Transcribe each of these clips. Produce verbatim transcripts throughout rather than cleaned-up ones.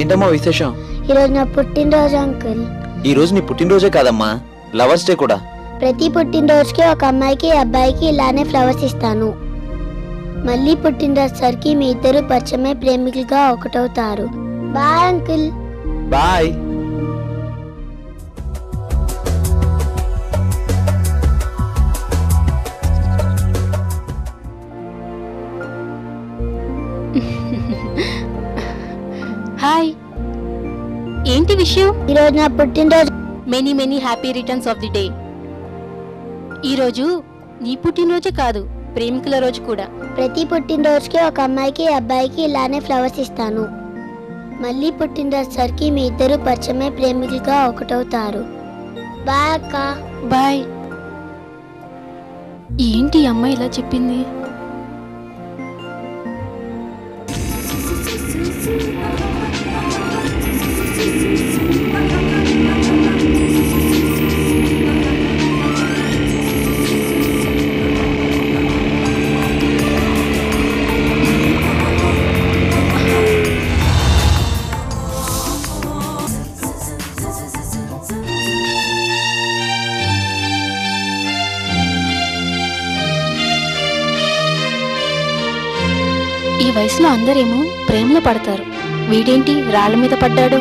ఏంటమ్మా విశేషం? ఈరోజు నా పుట్టినరోజు అంకుల్. ఈ రోజు నీ పుట్టినరోజే కాదమ్మా, లవర్స్ డే కూడా. ప్రతి పుట్టినరోజుకి ఒక అమ్మాయికి అబ్బాయికి ఇలానే ఫ్లవర్స్ ఇస్తాను. మళ్ళీ పుట్టినరోజు సరికి మీ ఇద్దరు పరిచయమై ప్రేమికులుగా ఒకటవుతారు. Bye uncle. బాయ్. హాయ్, ఏంటి విషయం? ఈరోజు నా పుట్టినరోజు. Many many happy returns of the day. ఈరోజు నీ పుట్టినరోజే కాదు, ప్రేమికుల రోజు కూడా. ప్రతి పుట్టినరోజుకి ఒక అమ్మాయికి అబ్బాయికి ఇలానే ఫ్లవర్స్ ఇస్తాను. మళ్ళీ పుట్టినరోజు సరికి మీ ఇద్దరు పరిచయమై ప్రేమికులుగా ఒకటవుతారు. బాయ్ అక్క. బాయ్. ఏంటి అమ్మాయి ఇలా చెప్పింది? ఈ వయసులో అందరేమో ప్రేమలో పడతారు, వీడేంటి రాళ్ళ మీద పడ్డాడు?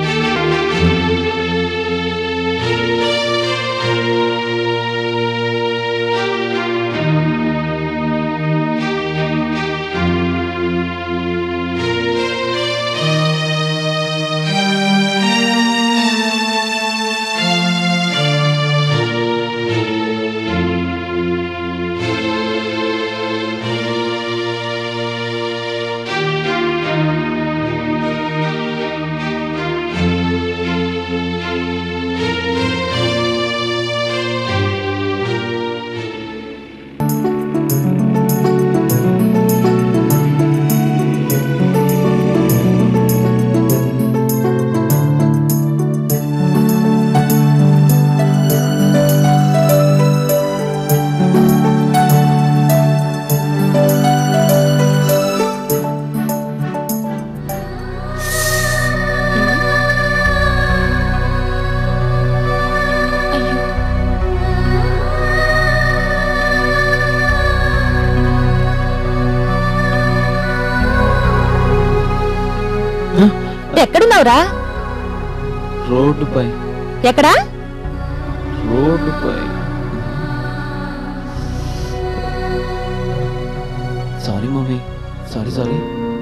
ఎక్కడున్నావురా? రోడ్డుపై. ఎక్కడా? రోడ్డుపై. Sorry mummy, sorry sorry.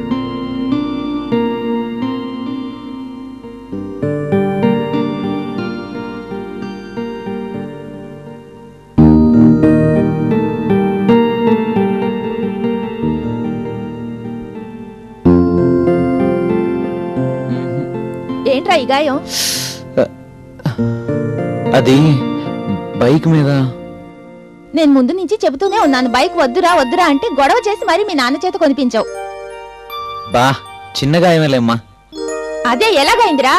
ఏంట్రా ఈ గాయం? అది బైక్ మీద. నేను ముందు నుంచి చెబుతూనే ఉన్నాను బైక్ వద్దురా వద్దురా అంటే గొడవ చేసి మరి మీ నాన్న చేత కొనిపించావు. బా చిన్న గాయమేలేమ్మా. అదే ఎలాగైందిరా?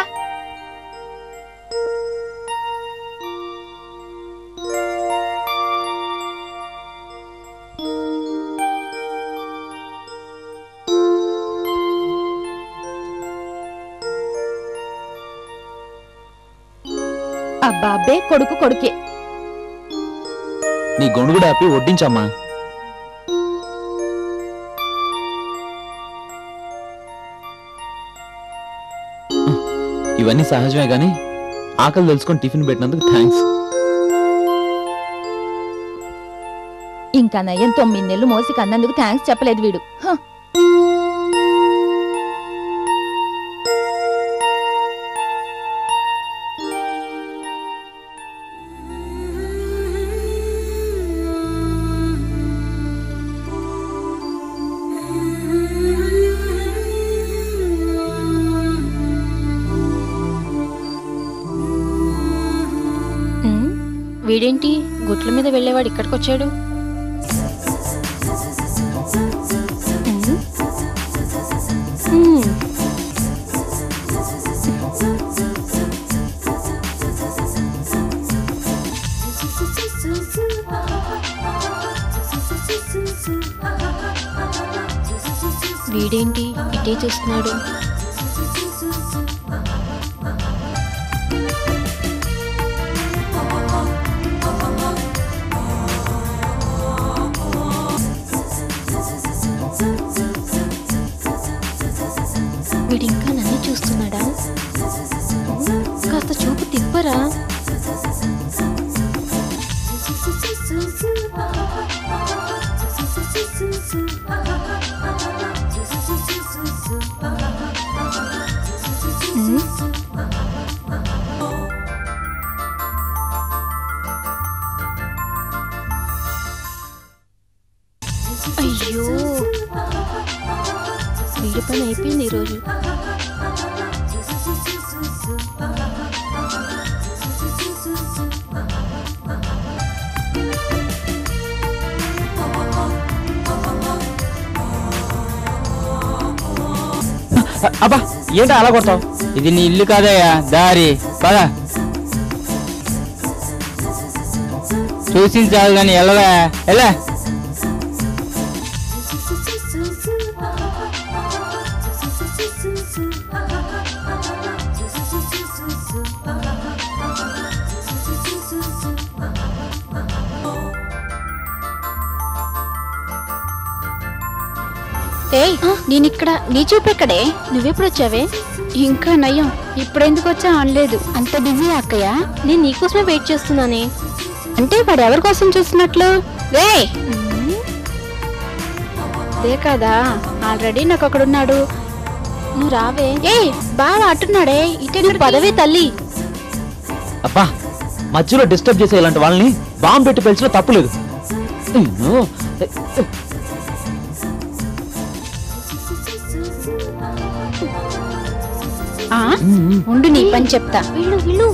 అబ్బాబ్బే కొడుకు కొడుకే. నీ గొడుగుడు ఆపి వడ్డించమ్మా. ఇవన్నీ సహజమే గాని ఆకలి తెలుసుకొని టిఫిన్ పెట్టినందుకు థ్యాంక్స్. ఇంకా నయ్యం తొమ్మిది నెలలు మోసి కన్నందుకు థ్యాంక్స్ చెప్పలేదు వీడు. వీడేంటి గుట్ల మీద వెళ్ళేవాడు ఇక్కడికొచ్చాడు? వీడేంటి ఇటే చూస్తున్నాడు? అయ్యో వీడి పని అయిపోయింది ఈరోజు. అబ్బా ఏంటో అలా కొడతావు? ఇది నీ ఇల్లు కాదయ్యా, దారి పదా. చూసింది చాలు కానీ వెళ్ళవా, ఎలా? ఏయ్ నేను ఇక్కడ, నీ చూపెక్కడే? నువ్వెప్పుడు వచ్చావే? ఇంకా నయ్యం, ఇప్పుడెందుకు వచ్చా అనలేదు. అంత బిజీ అక్కయ్య? నేను నీకోసమే వెయిట్ చేస్తున్నానే. అంటే వాడు ఎవరి కోసం చూస్తున్నట్లు? రే అదే కదా, ఆల్రెడీ నాకు ఒకడున్నాడు. నువ్వు రావే. ఏ బాగా అట్టున్నాడే, ఇటు పదవే తల్లి. అబ్బా మధ్యలో డిస్టర్బ్ చేసే ఇలాంటి వాళ్ళని బాంబు పెట్టి పెంచలో తప్పులేదు. ఉండు నీ పని చెప్తా. వీళ్ళు వీళ్ళు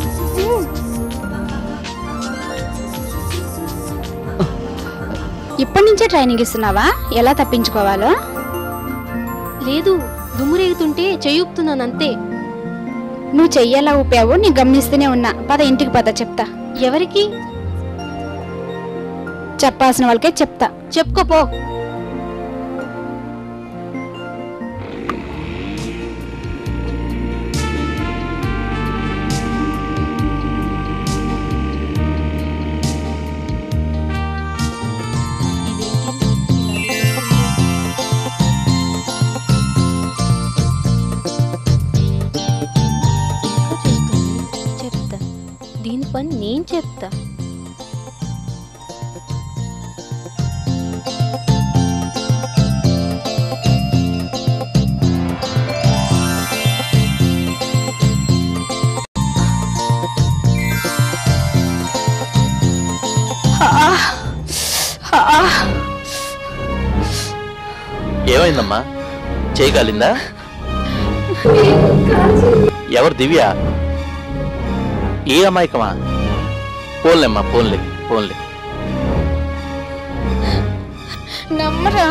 ఇప్పటి నుంచే ట్రైనింగ్ ఇస్తున్నావా ఎలా తప్పించుకోవాలో? లేదు, దుమ్మురేగుతుంటే చెయ్యూపుతున్నాను అంతే. నువ్వు చెయ్యేలా ఊపావు, నీ గమనిస్తూనే ఉన్నా. పద ఇంటికి పద, చెప్తా. ఎవరికి చెప్పాల్సిన వాళ్ళకే చెప్తా. చెప్పుకోపో. చెప్తా, దీని పని నేను చెప్తా. ఏమైందమ్మా? చేయగలిందా? ఎవరు? దివ్య? ఏ అమాయకమా? పోన్లేమ్మా, పోన్లే పోన్లే. నమ్మరా?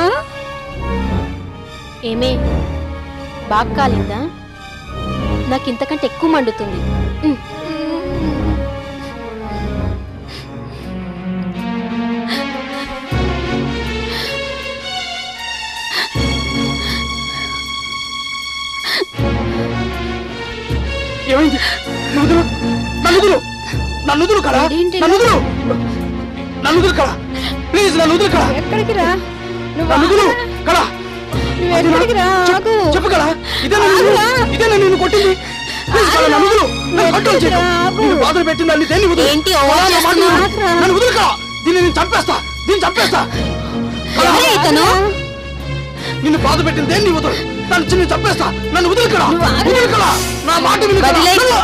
ఏమే బాగా కాలిందా? నాకు ఇంతకంటే ఎక్కువ మండుతుంది. ఏమైంది? నన్నుదులు నన్నుదులు నన్నుదులు కళ, నన్నుదులు నన్నుదులు కళ, ప్లీజ్ నన్నుదులు కళ. ఎక్కడికి రా? నన్నుదులు కళ, నువ్వు ఎక్కడికి రా? చెప్పు కళ. ఇదే ఇదే నేను కొట్టింది. ప్లీజ్ కళ, నన్నుదులు. నన్ను కంట్రోల్ చేయకు. నేను బాధలు పెట్టింది అన్ని దేన్ని వదులు. ఏంటి నన్ను వదులు కళ. దీన్ని నేను చంపేస్తా, దీన్ని చంపేస్తా. నిన్ను బాధ పెట్టింది దేన్ని వదులు. నన్ను చిన్న చంపేస్తా. నన్ను వదులు కళ, వదులు కళ. నా మాట విను కళ.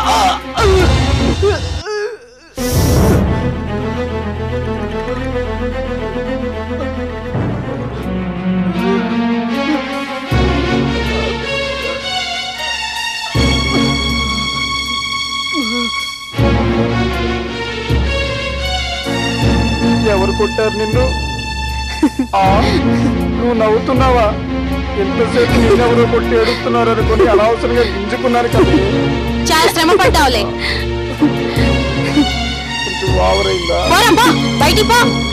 ఎవరు కొట్టారు నిన్ను? నువ్వు నవ్వుతున్నావా? ఎంతసేపు నేనెవరో కొట్టి ఏడుస్తున్నారు అనుకుని అనవసరంగా గింజుకున్నారు కదా. చాలా శ్రమ పడ్డావులే. కొంచెం ఓవరైందా? బయటికి పో.